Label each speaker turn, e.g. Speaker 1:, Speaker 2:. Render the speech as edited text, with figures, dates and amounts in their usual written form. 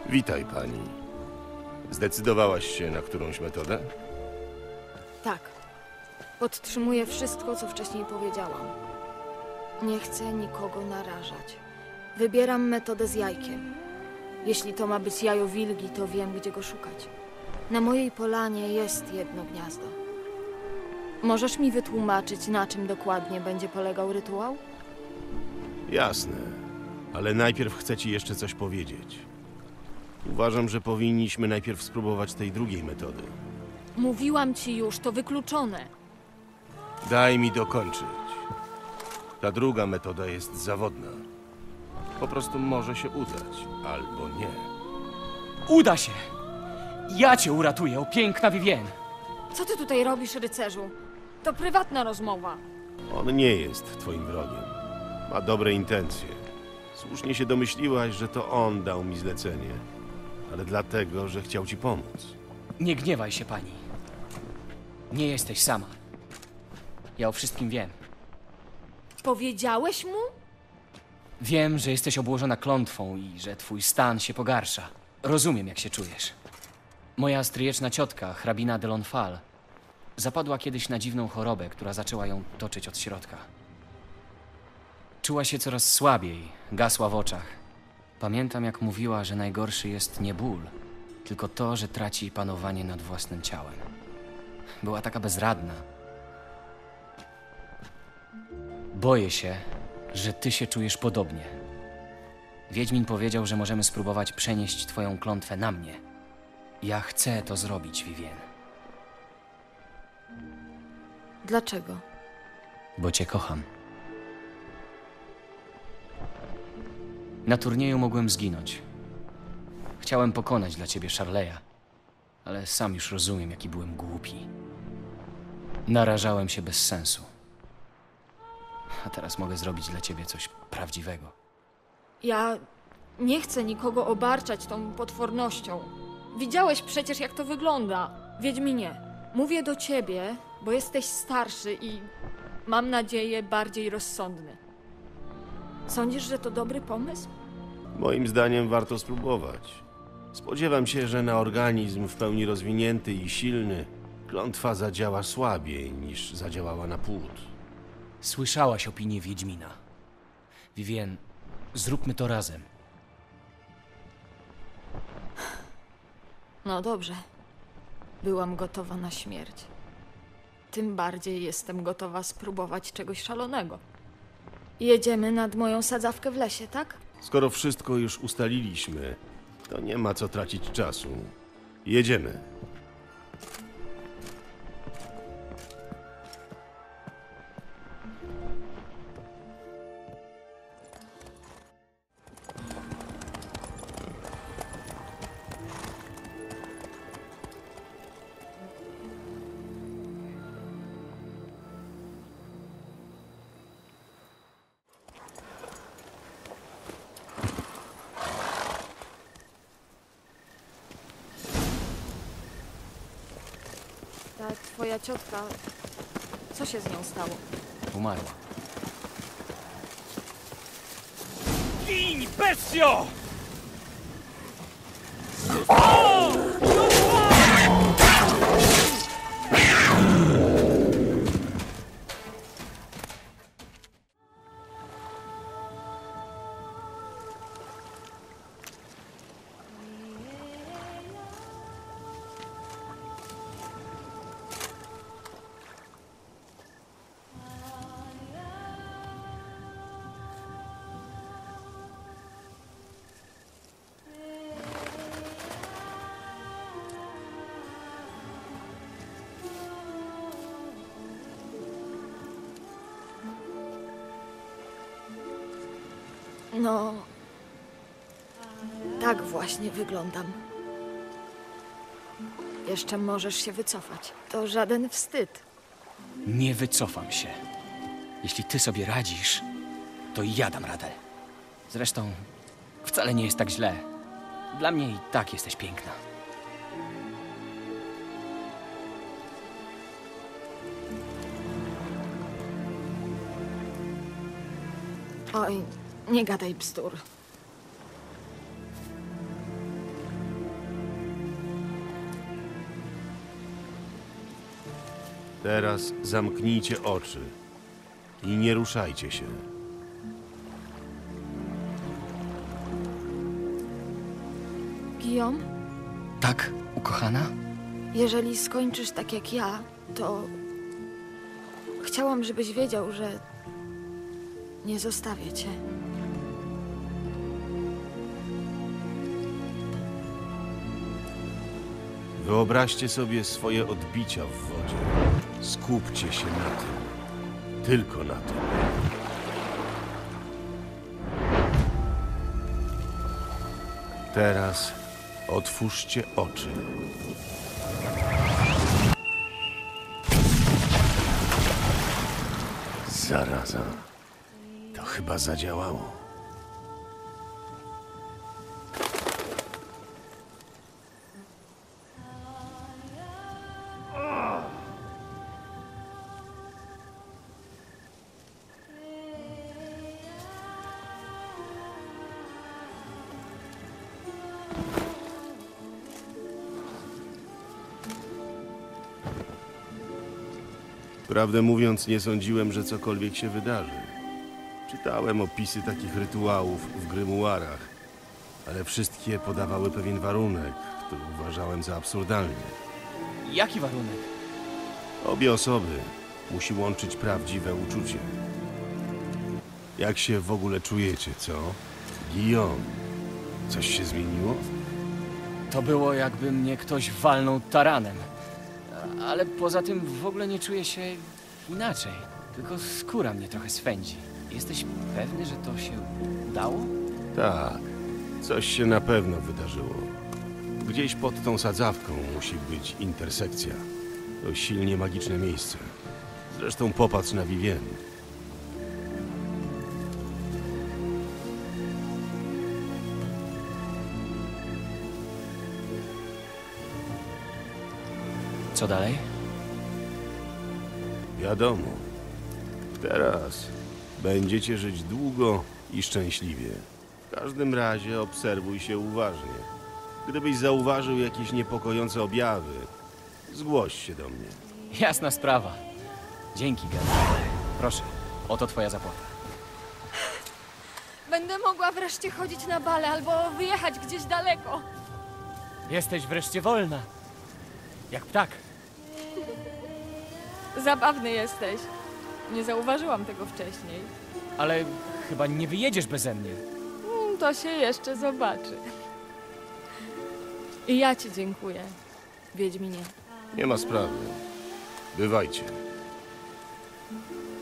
Speaker 1: Witaj, pani. Zdecydowałaś się na którąś metodę?
Speaker 2: Tak. Podtrzymuję wszystko, co wcześniej powiedziałam. Nie chcę nikogo narażać. Wybieram metodę z jajkiem. Jeśli to ma być jajo wilgi, to wiem, gdzie go szukać. Na mojej polanie jest jedno gniazdo. Możesz mi wytłumaczyć, na czym dokładnie będzie polegał rytuał?
Speaker 1: Jasne, ale najpierw chcę ci jeszcze coś powiedzieć. Uważam, że powinniśmy najpierw spróbować tej drugiej metody.
Speaker 2: Mówiłam ci już, to wykluczone.
Speaker 1: Daj mi dokończyć. Ta druga metoda jest zawodna. Po prostu może się udać, albo nie.
Speaker 3: Uda się! Ja cię uratuję, o piękna Vivienne!
Speaker 2: Co ty tutaj robisz, rycerzu? To prywatna rozmowa.
Speaker 1: On nie jest twoim wrogiem. Ma dobre intencje. Słusznie się domyśliłaś, że to on dał mi zlecenie. Ale dlatego, że chciał ci pomóc.
Speaker 3: Nie gniewaj się, pani. Nie jesteś sama. Ja o wszystkim wiem.
Speaker 2: Powiedziałeś mu?
Speaker 3: Wiem, że jesteś obłożona klątwą i że twój stan się pogarsza. Rozumiem, jak się czujesz. Moja stryjeczna ciotka, hrabina de Lonfal, zapadła kiedyś na dziwną chorobę, która zaczęła ją toczyć od środka. Czuła się coraz słabiej, gasła w oczach. Pamiętam, jak mówiła, że najgorszy jest nie ból, tylko to, że traci panowanie nad własnym ciałem. Była taka bezradna. Boję się, że ty się czujesz podobnie. Wiedźmin powiedział, że możemy spróbować przenieść twoją klątwę na mnie. Ja chcę to zrobić, Vivienne.
Speaker 2: Dlaczego?
Speaker 3: Bo cię kocham. Na turnieju mogłem zginąć. Chciałem pokonać dla ciebie Charleya, ale sam już rozumiem, jaki byłem głupi. Narażałem się bez sensu. A teraz mogę zrobić dla ciebie coś prawdziwego.
Speaker 2: Ja nie chcę nikogo obarczać tą potwornością. Widziałeś przecież, jak to wygląda. Wiedźminie, mówię do ciebie, bo jesteś starszy i mam nadzieję bardziej rozsądny. Sądzisz, że to dobry pomysł?
Speaker 1: Moim zdaniem warto spróbować. Spodziewam się, że na organizm w pełni rozwinięty i silny klątwa zadziała słabiej niż zadziałała na płód.
Speaker 3: Słyszałaś opinię Wiedźmina. Vivienne, zróbmy to razem.
Speaker 2: No dobrze. Byłam gotowa na śmierć. Tym bardziej jestem gotowa spróbować czegoś szalonego. Jedziemy nad moją sadzawkę w lesie, tak?
Speaker 1: Skoro wszystko już ustaliliśmy, to nie ma co tracić czasu. Jedziemy.
Speaker 2: Ta twoja ciotka... Co się z nią stało?
Speaker 3: Umarła.
Speaker 4: Gin, bestio!
Speaker 2: No... Tak właśnie wyglądam. Jeszcze możesz się wycofać. To żaden wstyd.
Speaker 3: Nie wycofam się. Jeśli ty sobie radzisz, to i ja dam radę. Zresztą wcale nie jest tak źle. Dla mnie i tak jesteś piękna.
Speaker 2: Oj, nie gadaj bzdur.
Speaker 1: Teraz zamknijcie oczy i nie ruszajcie się.
Speaker 2: Guillaume,
Speaker 3: Tak, ukochana?
Speaker 2: jeżeli skończysz tak jak ja, to chciałam, żebyś wiedział, że nie zostawię cię.
Speaker 1: Wyobraźcie sobie swoje odbicia w wodzie. Skupcie się na tym. Tylko na tym. Teraz otwórzcie oczy. Zaraza. To chyba zadziałało. Prawdę mówiąc, nie sądziłem, że cokolwiek się wydarzy. Czytałem opisy takich rytuałów w grymuarach, ale wszystkie podawały pewien warunek, który uważałem za absurdalny.
Speaker 3: Jaki warunek?
Speaker 1: Obie osoby musi łączyć prawdziwe uczucie. Jak się w ogóle czujecie, co? Guillaume, coś się zmieniło?
Speaker 3: To było, jakby mnie ktoś walnął taranem. Ale poza tym w ogóle nie czuję się inaczej. Tylko skóra mnie trochę swędzi. Jesteś pewny, że to się udało?
Speaker 1: Tak, coś się na pewno wydarzyło. Gdzieś pod tą sadzawką musi być intersekcja. To silnie magiczne miejsce. Zresztą popatrz na Vivienne.
Speaker 3: Co dalej?
Speaker 1: Wiadomo. Teraz będziecie żyć długo i szczęśliwie. W każdym razie obserwuj się uważnie. Gdybyś zauważył jakieś niepokojące objawy, zgłoś się do mnie.
Speaker 3: Jasna sprawa. Dzięki, Geralt. Proszę, oto twoja zapłata.
Speaker 2: Będę mogła wreszcie chodzić na bale albo wyjechać gdzieś daleko.
Speaker 3: Jesteś wreszcie wolna. Jak ptak.
Speaker 5: Zabawny jesteś. Nie zauważyłam tego wcześniej.
Speaker 3: Ale chyba nie wyjedziesz beze mnie.
Speaker 5: To się jeszcze zobaczy. I ja ci dziękuję, Wiedźminie.
Speaker 1: Nie ma sprawy. Bywajcie.